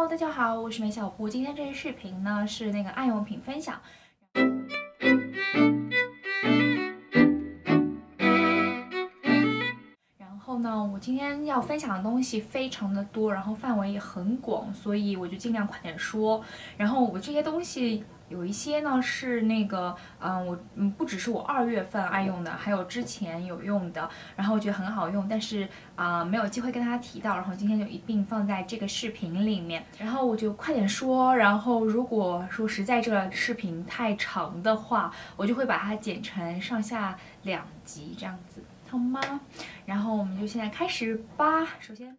Hello，大家好，我是梅小布。今天这期视频呢是那个爱用品分享。然后呢，我今天要分享的东西非常的多，然后范围也很广，所以我就尽量快点说。然后我这些东西有一些呢是那个，不只是我2月份爱用的，还有之前有用的，然后我觉得很好用，但是没有机会跟大家提到，然后今天就一并放在这个视频里面。然后我就快点说，然后如果说实在这个视频太长的话，我就会把它剪成上下2集这样子。好吗？然后我们就现在开始吧。首先，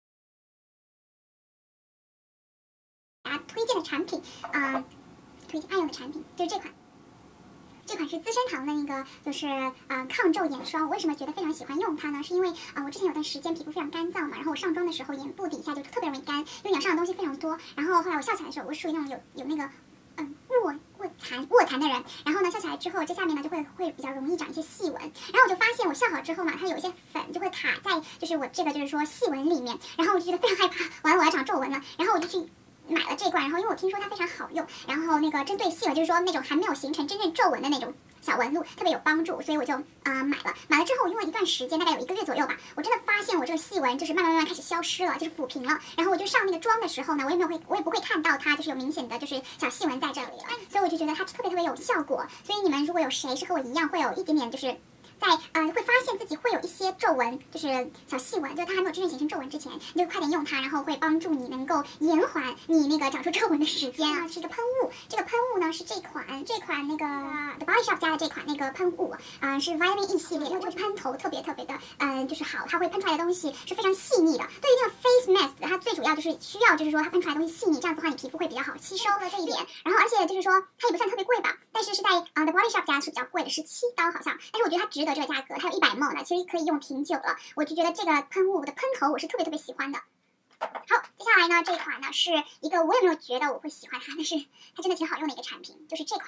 推荐的产品，推荐爱用的产品就是这款。这款是资生堂的那个，就是抗皱眼霜。我为什么觉得非常喜欢用它呢？是因为我之前有段时间皮肤非常干燥嘛，然后我上妆的时候眼部底下就特别容易干，因为脸上的东西非常多。然后后来我笑起来的时候，我是属于那种有那个卧蚕的人，然后呢笑起来之后，这下面呢就会比较容易长一些细纹。然后我就发现我笑好之后嘛，它有一些粉就会卡在就是我这个就是说细纹里面，然后我就觉得非常害怕，完了我要长皱纹了，然后我就去买了这罐，然后因为我听说它非常好用，然后那个针对细纹，就是说那种还没有形成真正皱纹的那种小纹路特别有帮助，所以我就买了。买了之后我用了一段时间，大概有1个月左右吧，我真的发现我这个细纹就是慢慢开始消失了，就是抚平了。然后我就上那个妆的时候呢，我也不会看到它就是有明显的就是小细纹在这里了，所以我就觉得它特别有效果。所以你们如果有谁是和我一样会有一点点就是在会发现自己会有一些皱纹，就是小细纹，就是它还没有真正形成皱纹之前，你就快点用它，然后会帮助你能够延缓你那个长出皱纹的时间啊。是一个喷雾，这个喷雾呢是这款那个 The Body Shop 家的这款那个喷雾，是 Vitamin E 系列，因为这个喷头特别的就是好，它会喷出来的东西是非常细腻的。对于那个 face mask， 它最主要就是需要就是说它喷出来的东西细腻，这样子的话你皮肤会比较好吸收了这一点。然后而且就是说它也不算特别贵吧，但是是在The Body Shop 家是比较贵的，17刀好像，但是我觉得它值得这个价格，它有100 ml 的，其实可以用挺久了。我就觉得这个喷雾的喷头我是特别喜欢的。好，接下来呢，这款呢是一个我也没有觉得我会喜欢它，但是它真的挺好用的一个产品，就是这款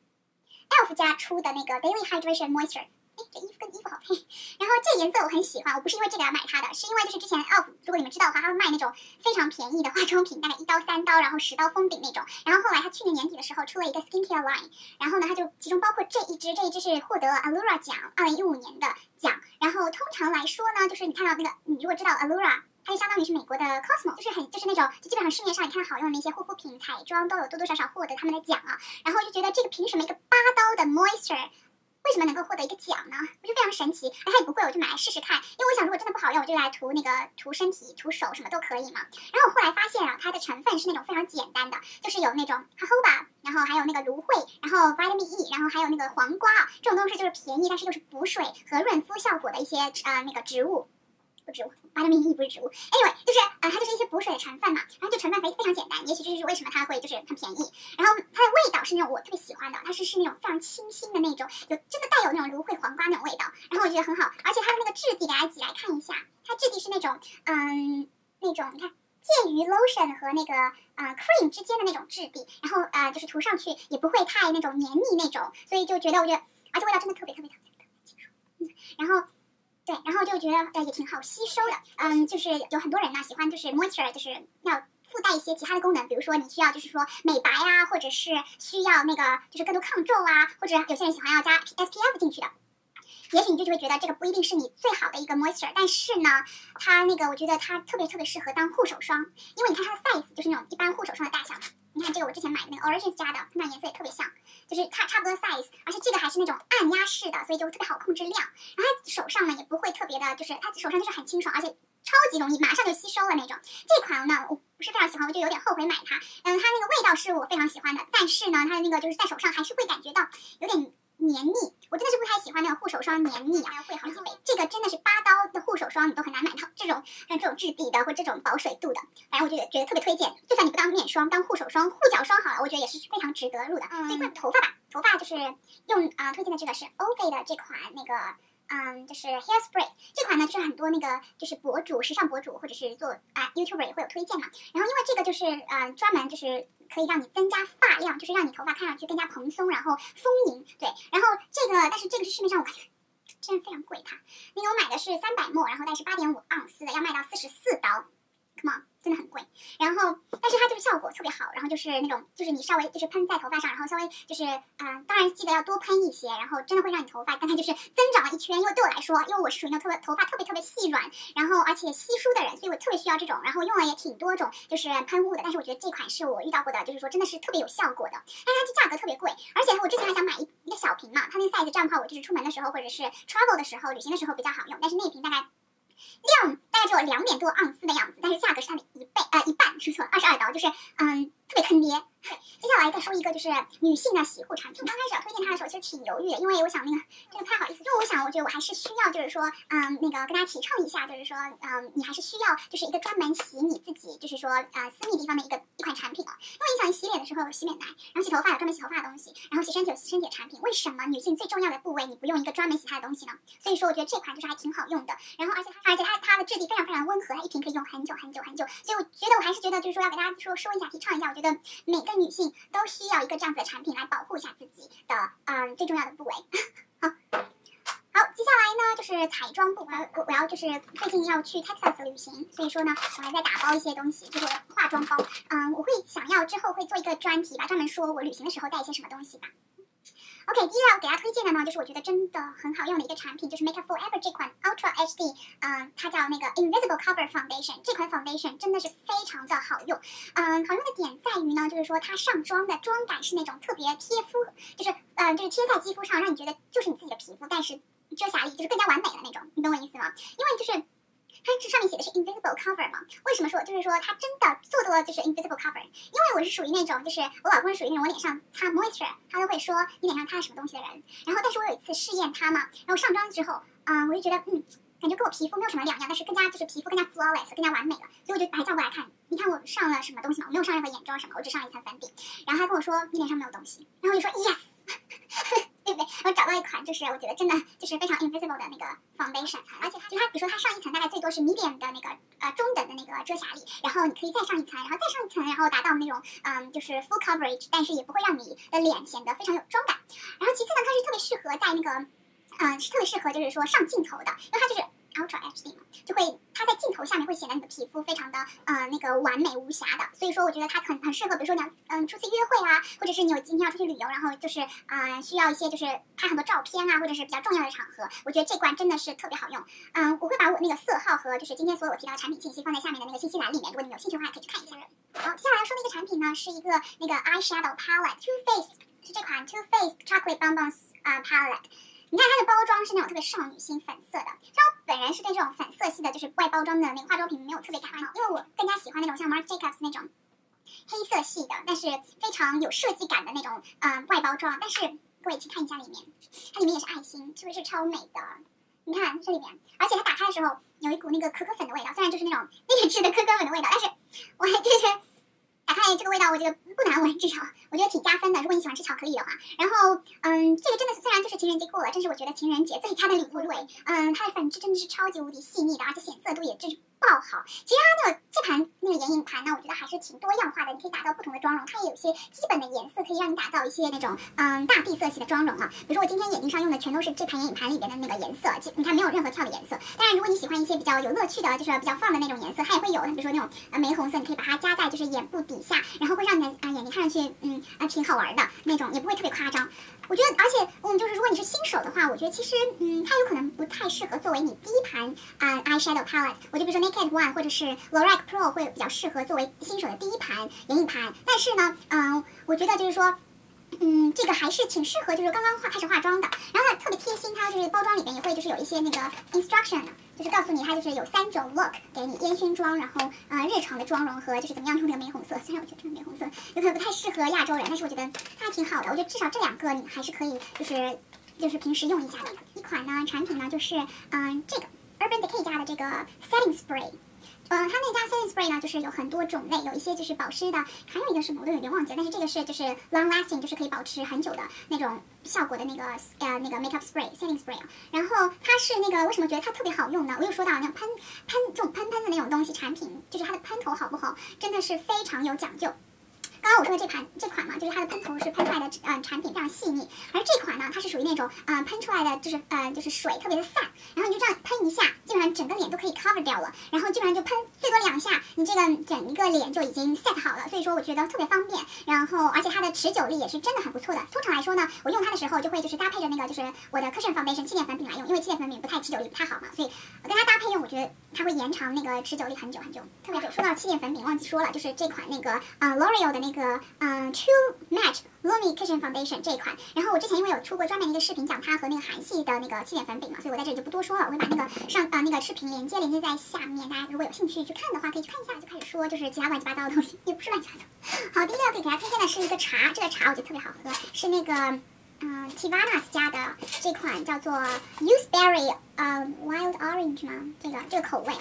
ELF 家出的那个 Daily Hydration Moisture。这衣服跟衣服好配，然后这颜色我很喜欢，我不是因为这个要买它的，是因为就是之前 ELF 如果你们知道的话，它会卖那种非常便宜的化妆品，大概1刀3刀，然后10刀封顶那种。然后后来它去年年底的时候出了一个 skincare line， 然后呢它就其中包括这一支是获得 Allura 奖2015年的奖。然后通常来说呢，就是你看到那个，你如果知道 Allura，它就相当于是美国的 Cosmo， 就是那种就基本上市面上你看好用的那些护肤品、彩妆都有多少获得他们的奖啊。然后就觉得这个凭什么一个8刀的 moisture？为什么能够获得一个奖呢？我觉得非常神奇，它也不贵，我就买来试试看。因为我想，如果真的不好用，我就来涂身体、涂手什么都可以嘛。然后我后来发现啊，它的成分是那种非常简单的，就是有那种 jojoba， 然后还有那个芦荟，然后 vitamin E， 然后还有那个黄瓜啊，这种东西就是便宜，但是又是补水和润肤效果的一些那个植物。不是植物 ，vitamin E 不是植物。Anyway， 就是它就是一些补水的成分嘛，然后就成分非常简单，也许这就是为什么它会就是很便宜。然后它的味道是那种我特别喜欢的，它是那种非常清新的那种，真的带有那种芦荟黄瓜那种味道，然后我觉得很好。而且它的那个质地，给大家挤来看一下，它质地是那种那种你看介于 lotion 和那个cream 之间的那种质地，然后就是涂上去也不会太那种黏腻那种，所以就觉得而且味道真的特别清爽，然后。对，然后就觉得也挺好吸收的，就是有很多人呢喜欢就是 moisture， 就是要附带一些其他的功能，比如说你需要就是说美白啊，或者是需要那个就是更多抗皱啊，或者有些人喜欢要加 SPF 进去的。也许你就会觉得这个不一定是你最好的一个 moisture， 但是呢，它那个我觉得它特别适合当护手霜，因为你看它的 size 就是那种一般护手霜的大小。你看这个我之前买的那个 Origins 家的，那颜色也特别像，就是它差不多 size， 而且这个还是那种按压式的，所以就特别好控制量。然后它手上呢也不会特别的，就是它手上就是很清爽，而且超级容易，马上就吸收了那种。这款呢我不是非常喜欢，我就有点后悔买它。它那个味道是我非常喜欢的，但是呢它的那个就是在手上还是会感觉到有点黏腻，我真的是不太喜欢那个护手霜黏腻啊，会好几倍。这个真的是8刀的护手霜，你都很难买到这种质地的或这种保水度的。反正我就觉得特别推荐，就算你不当面霜，当护手霜、护脚霜好了，我觉得也是非常值得入的。所以关于头发吧，头发就是用推荐的这个是 Olay 的这款那个就是 Hairspray 这款呢，就是很多那个就是时尚博主或者是做YouTuber 也会有推荐嘛。然后因为这个就是专门就是可以让你增加发量，就是让你头发看上去更加蓬松，然后丰盈。对，然后但是这个是市面上我感觉真的非常贵，它那个我买的是300 ml， 然后但是8.5盎司的，要卖到44刀。Come on， 真的很贵。然后，但是它就效果特别好，然后就是那种就是你稍微就是喷在头发上，然后稍微就是当然记得要多喷一些，然后真的会让你头发刚才就是增长了一圈。因为对我来说，因为我是属于那种头发特别细软，然后而且稀疏的人，所以我特别需要这种，然后用了也挺多种就是喷雾的，但是我觉得这款是我遇到过的，就是说真的是特别有效果的，但是它这价格特别贵，而且我之前还想买一个小瓶嘛，它那个 size 这样的话，我就是出门的时候或者是 travel 的时候、旅行的时候比较好用，但是那瓶大概量大概只有2点多盎司的样子，但是价格是它的一半，是错，22刀，就是特别坑爹。接下来再说一个就是女性的洗护产品。刚开始要推荐它的时候，其实挺犹豫的，因为我想那个这个不太好意思，因为我觉得我还是需要就是说那个跟大家提倡一下，就是说你还是需要就是一个专门洗你自己就是说私密地方的一款产品因为你想你洗脸的时候有洗脸奶，然后洗头发有专门洗头发的东西，然后洗身体有洗身体的产品，为什么女性最重要的部位你不用一个专门洗它的东西呢？所以说我觉得这款就是还挺好用的，然后而且它的质地非常温和，它一瓶可以用很久，所以我还是觉得就是说要给大家说一下提倡一下，我觉得每个女性都需要一个这样子的产品来保护一下自己的最重要的部位。好，接下来呢就是彩妆部分，我要就是最近要去 Texas 旅行，所以说呢我还在打包一些东西，就是我的化妆包。我会想要之后会做一个专题吧，专门说我旅行的时候带一些什么东西吧。OK， 第一个要给大家推荐的呢，就是我觉得真的很好用的一个产品，就是 Make Up For Ever 这款 Ultra HD，它叫那个 Invisible Cover Foundation。这款 foundation 真的是非常的好用，好用的点在于呢，就是说它上妆的妆感是那种特别贴肤，就是贴在肌肤上，让你觉得就是你自己的皮肤，但是遮瑕力就是更加完美的那种，你懂我意思吗？因为就是它这上面写的是 invisible cover 嘛，为什么说就是说它真的做到了就是 invisible cover？ 因为我是属于那种就是我老公是属于那种我脸上擦 moisture 他都会说你脸上擦了什么东西的人，然后但是我有一次试验它嘛，然后上妆之后我就觉得感觉跟我皮肤没有什么两样，但是更加就是皮肤更加 flawless 更加完美了，所以我就把它叫过来看，你看我上了什么东西吗？我没有上任何眼妆什么，我只上了一层粉底，然后他跟我说你脸上没有东西，然后我就说 yes 对不对？我找到一款就是我觉得真的就是非常 invisible 的那个 foundation， 而且就它比如说它上一层大概最多是 medium 的那个中等的那个遮瑕力，然后你可以再上一层，然后再上一层，然后达到那种就是 full coverage， 但是也不会让你的脸显得非常有妆感。然后其次呢，它是特别适合在那个是特别适合就是说上镜头的，因为它就是 Ultra HD 嘛，就会它在镜头下面会显得你的皮肤非常的那个完美无瑕的，所以说我觉得它很适合，比如说你要出去约会啊，或者是你今天要出去旅游，然后就是需要一些就是拍很多照片啊，或者是比较重要的场合，我觉得这罐真的是特别好用。我会把我那个色号和就是今天所有我提到的产品信息放在下面的那个信息栏里面，如果你们有兴趣的话，可以去看一下。好，接下来要说的一个产品呢，是一个那个 eyeshadow palette Too Faced， 是这款 Too Faced Chocolate Bonbons palette。你看它的包装是那种特别少女心粉色的，虽然我本人是对这种粉色系的，就是外包装的那个化妆品没有特别感冒，因为我更加喜欢那种像 Marc Jacobs 那种黑色系的，但是非常有设计感的那种外包装。但是各位请看一下里面，它里面也是爱心，是不是超美的？你看这里面，而且它打开的时候有一股那个可可粉的味道，虽然就是那种劣质的可可粉的味道，但是我还就是打开这个味道，我觉得不难闻，至少我觉得挺加分的。如果你喜欢吃巧克力的话，然后这个真的是虽然就是情人节过了，这是我觉得情人节最佳的礼物。对，它的粉质真的是超级无敌细腻的，而且显色度也真是爆好。其实它的这盘那个眼影盘呢，我觉得还是挺多样化的，你可以打造不同的妆容，它也有一些基本的颜色可以让你打造一些那种大地色系的妆容啊。比如说我今天眼睛上用的全都是这盘眼影盘里边的那个颜色，你看没有任何跳的颜色。当然如果你喜欢一些比较有乐趣的，就是比较放的那种颜色，它也会有，比如说那种玫红色，你可以把它加在就是眼部底下，然后会让你的眼睛看上去挺好玩的那种，也不会特别夸张。我觉得，而且就是如果你是新手的话，我觉得其实它有可能不太适合作为你第一盘eyeshadow palette。我就比如说 Naked One 或者是 Lorac Pro 会比较适合作为新手的第一盘眼影盘。但是呢，我觉得就是说。这个还是挺适合，就是刚刚开始化妆的。然后它特别贴心，它就是包装里面也会就是有一些那个 instruction， 就是告诉你它就是有3种 look 给你烟熏妆，然后日常的妆容和就是怎么样用这个玫红色。虽然我觉得这个玫红色有可能不太适合亚洲人，但是我觉得它还挺好的。我觉得至少这2个你还是可以就是平时用一下的。一款呢产品呢就是这个 Urban Decay 家的这个 setting spray。它那家 setting spray 呢，就是有很多种类，有一些就是保湿的，还有一个什么我都有点忘记了，但是这个是就是 long lasting， 就是可以保持很久的那种效果的那个makeup spray setting spray。然后它是那个为什么觉得它特别好用呢？我又说到那种这种喷的那种东西产品，就是它的喷头好不好，真的是非常有讲究。 刚刚我说的这款嘛，就是它的喷头是喷出来的产品非常细腻，而这款呢，它是属于那种喷出来的就是水特别的散，然后你就这样喷一下，基本上整个脸都可以 cover 掉了，然后基本上就喷最多2下，你这个整一个脸就已经 set 好了，所以说我觉得特别方便，然后而且它的持久力也是真的很不错的。通常来说呢，我用它的时候就会就是搭配着那个就是我的 Cushion Foundation 气垫粉饼来用，因为气垫粉饼不太持久力不太好嘛，所以我跟它搭配用，我觉得它会延长那个持久力很久很久。特别说到气垫粉饼，忘记说了，就是这款那个L'Oreal 的那个True Match Lumi Cushion Foundation 这一款，然后我之前因为有出过专门的一个视频讲它和那个韩系的那个气垫粉饼嘛，所以我在这里就不多说了，我会把那个那个视频连接在下面，大家如果有兴趣去看的话，可以去看一下。就开始说就是其他乱七八糟的东西，也不是乱七八糟。好，第一个可以给大家推荐的是一个茶，这个茶我觉得特别好喝，是那个Teavana 家的这款叫做 Gooseberry Wild Orange 吗？这个口味。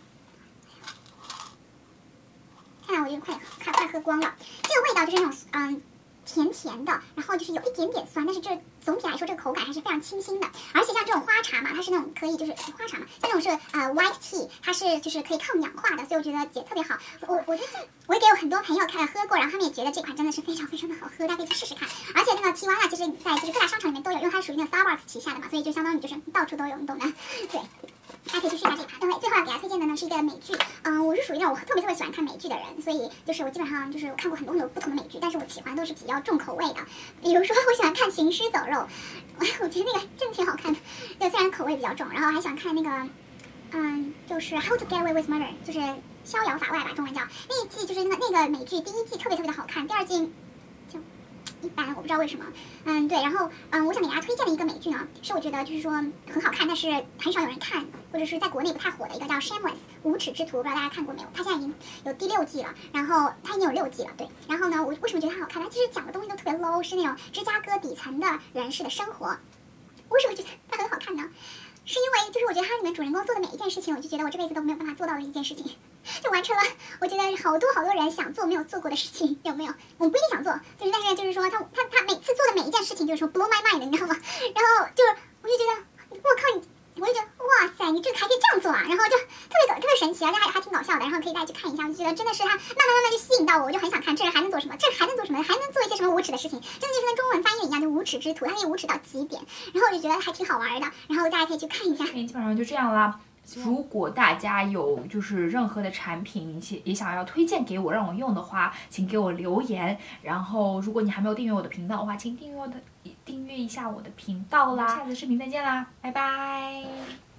看来我就快喝光了。这个味道就是那种甜甜的，然后就是有一点点酸，但是这总体来说这个口感还是非常清新的。而且像这种花茶嘛，它是那种可以就是花茶嘛，像这种是white tea， 它是就是可以抗氧化的，所以我觉得也特别好。我觉得我也给我很多朋友喝过，然后他们也觉得这款真的是非常非常的好喝，大家可以去试试看。而且那个 Teavana 其实在就是各大商场里面都有，因为它属于那个 Starbucks 旗下的嘛，所以就相当于就是到处都有，你懂的。对。大家可以去试一下这款。最后要给大家推荐的呢是一个美剧，我是属于那种我特别喜欢看美剧的人，所以就是我基本上就是看过很多不同的美剧，但是我喜欢都是比较重口味的。比如说我喜欢看《行尸走肉》，我觉得那个真的挺好看的，对，虽然口味比较重，然后还想看那个，就是《How to Get Away with Murder》，就是逍遥法外吧，中文叫那一季，就是那个美剧第一季特别的好看，第二季就一般，我不知道为什么。对，然后我想给大家推荐的一个美剧呢，是我觉得就是说很好看，但是很少有人看，或者是在国内不太火的一个叫《Shameless》无耻之徒，不知道大家看过没有？它现在已经有第6季了，然后它已经有6季了，对。然后呢，我为什么觉得它好看？它其实讲的东西都特别 low， 是那种芝加哥底层的人士的生活。为什么觉得它很好看呢？是因为就是我觉得它里面主人公做的每一件事情，我就觉得我这辈子都没有办法做到的一件事情，就完成了我觉得好多人想做没有做过的事情，有没有？我不一定想做，就是但是就是说他每次做的每一件事情就是说 blow my mind， 你知道吗？然后就是我就觉得我靠我就觉得哇塞，你这个还可以这样做啊，然后就特别神奇，而且还挺搞笑的，然后可以大家去看一下，我就觉得真的是他慢慢就吸引到我，我就很想看这人还能做什么，这还能做什么，还能做一些什么无耻的事情，真的就是跟中文翻译一样，就无耻之徒，他可以无耻到极点，然后我就觉得还挺好玩的，然后大家可以去看一下。 基本上就这样啦。如果大家有就是任何的产品也想要推荐给我让我用的话，请给我留言。然后如果你还没有订阅我的频道的话，请订阅一下我的频道啦。下次视频再见啦，拜拜。